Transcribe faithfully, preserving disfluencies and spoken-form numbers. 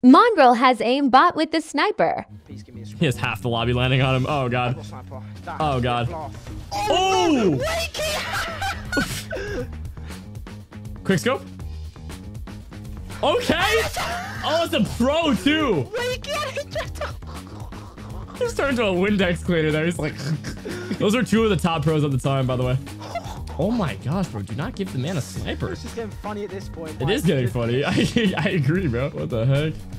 Mongraal has aimbot with the sniper. He has half the lobby landing on him. Oh, God. Oh, God. Oh! Quick scope. Okay. Oh, it's a pro, too. Just turned into a Windex cleaner there. He's like... Those are two of the top pros at the time, by the way. Oh my gosh, bro. Do not give the man a sniper. It's just getting funny at this point. It is getting funny. I, I agree, bro. What the heck?